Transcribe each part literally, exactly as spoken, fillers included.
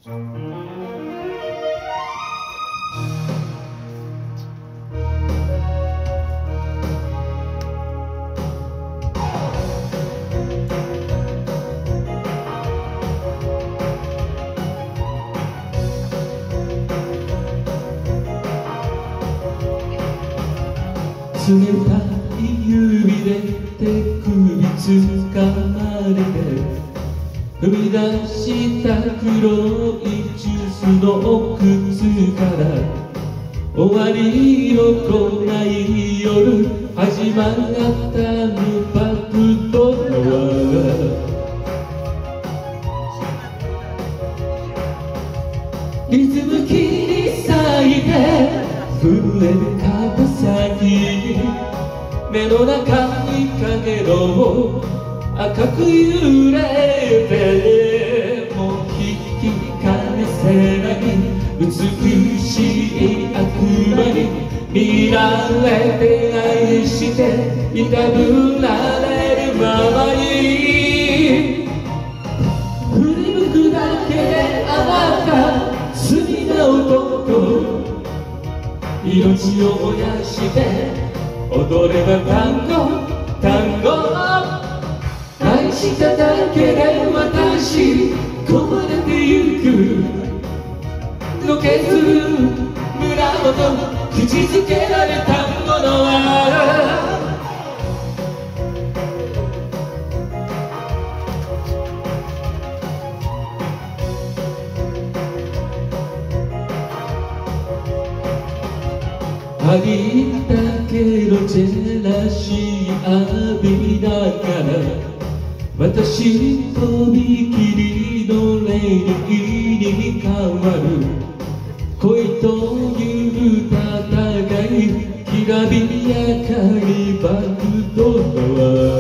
冷たい指で手首つかまれて踏み出した黒いジュースの靴から終わりの来ない夜始まったのパクドロアリズム切り裂いて震える肩先に目の中に影の赤く揺れてもう引き返せない美しい悪魔に見られて愛していたぶられるままに振り向くだけであなた罪な男命を燃やして踊れば単語単語愛しただけで私壊れてゆくのけずる胸元口づけられたものはありったけどジェラシー浴びながら私とびきりの礼儀に変わる恋という戦いきらびやかにバクドロ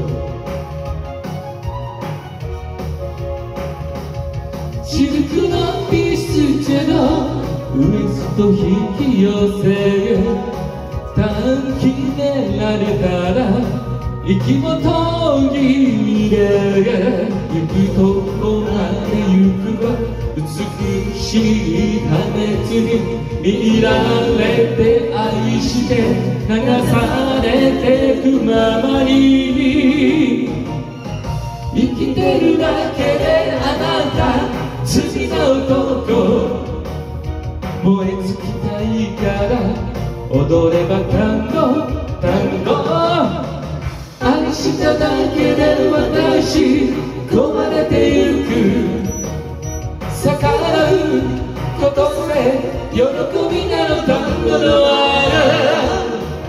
アシルクのピスチェのウエスト引き寄せ短期でられたら息も途切れゆくとこまでゆくは美しい破滅に見られて愛して流されてくままに生きてるだけであなた罪な男燃え尽きたいから踊れば単語単語愛しただけで私壊れてゆく逆らうことで喜びなの単語の愛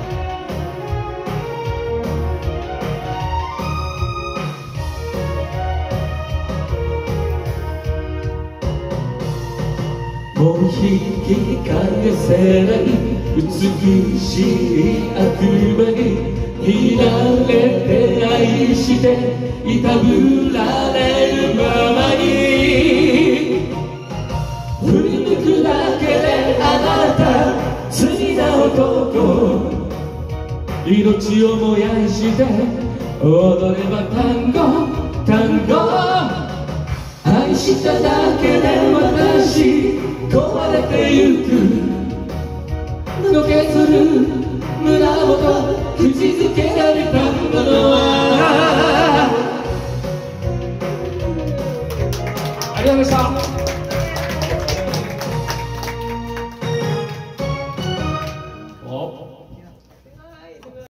もう引き返せない美しい悪魔に見られて愛していたぶられるままに振り向くだけであなた罪な男命を燃やして踊れば単語単語愛しただけで私壊れてゆくのけずる胸元口づけられたものはありがとうございました。お